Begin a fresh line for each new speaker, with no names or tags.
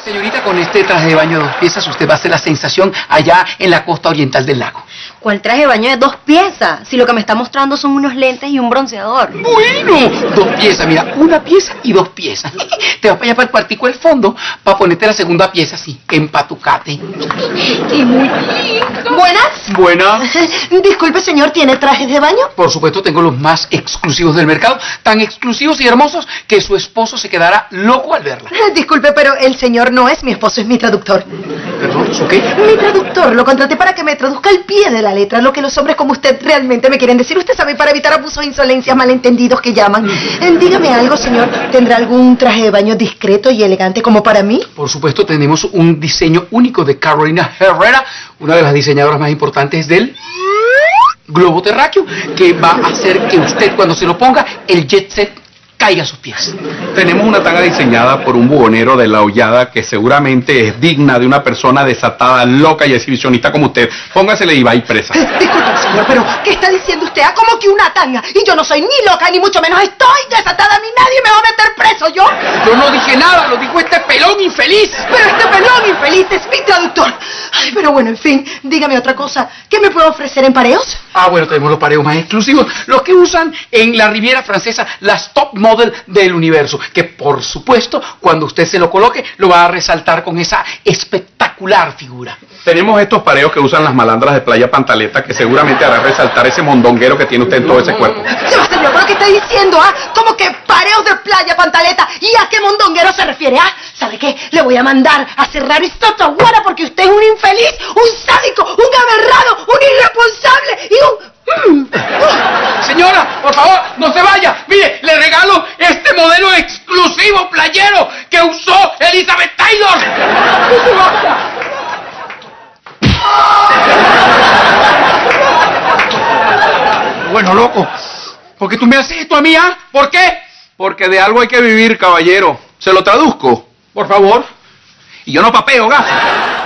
Señorita, con este traje de baño de 2 piezas usted va a ser la sensación allá en la costa oriental del lago.
¿Cuál traje de baño de 2 piezas? Si lo que me está mostrando son unos lentes y un bronceador.
Bueno, 2 piezas, mira, 1 pieza y 2 piezas. Te vas para allá para el cuartico del fondo para ponerte la segunda pieza así, empatucate.
Y muy lindo. ¿Buenas?
Buena.
Disculpe, señor, ¿tiene trajes de baño?
Por supuesto, tengo los más exclusivos del mercado, tan exclusivos y hermosos que su esposo se quedará loco al verla.
Disculpe, pero el señor no es mi esposo, es mi traductor.
¿Perdón? ¿Su qué?
Mi traductor, lo contraté para que me traduzca al pie de la letra lo que los hombres como usted realmente me quieren decir. Usted sabe, para evitar abusos, insolencias, malentendidos que llaman. Dígame algo, señor. ¿Tendrá algún traje de baño discreto y elegante como para mí?
Por supuesto, tenemos un diseño único de Carolina Herrera, una de las diseñadoras más importantes del globo terráqueo, que va a hacer que usted, cuando se lo ponga, el jet set caiga a sus pies.
Tenemos una tanga diseñada por un buhonero de La Hollada que seguramente es digna de una persona desatada, loca y exhibicionista como usted. Póngasele y va a ir presa.
Disculpe, señor, pero ¿qué está diciendo usted? ¿Ah, como que una tanga? Y yo no soy ni loca, ni mucho menos estoy desatada, ni nadie me va a meter preso, ¿yo?
Yo no dije nada, lo dijo este pelón infeliz.
Pero este pelón infeliz es mi traductor. Ay, pero bueno, en fin, dígame otra cosa. ¿Qué me puede ofrecer en pareos?
Ah, bueno, tenemos los pareos más exclusivos, los que usan en la Riviera Francesa las top model del universo, que por supuesto, cuando usted se lo coloque, lo va a resaltar con esa espectacular figura.
Tenemos estos pareos que usan las malandras de Playa Pantaleta que seguramente hará resaltar ese mondonguero que tiene usted en todo ese cuerpo.
Ya, señor, ¿pero qué está diciendo? ¿Ah? ¿Cómo que pareos de Playa Pantaleta? ¿Y a qué mondonguero se refiere? ¿Ah? ¿Sabe qué? Le voy a mandar a cerrar esta guara porque usted es un infeliz, un sádico, un aberrado, un irresponsable y un...
Señora, por favor, no se vaya. Mire, le regalo este modelo exclusivo playero que usó Elizabeth Taylor. ¡No se vaya! Bueno, loco, ¿por qué tú me haces esto a mí, ah? ¿Por qué?
Porque de algo hay que vivir, caballero. ¿Se lo traduzco?
Por favor.
Y yo no papeo, gato.